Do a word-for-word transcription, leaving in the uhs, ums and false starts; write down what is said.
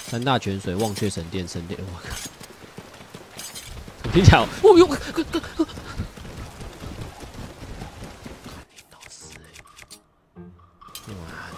三大泉水、忘却神殿、神殿，我靠！我听起来，哦呦，老师，哇，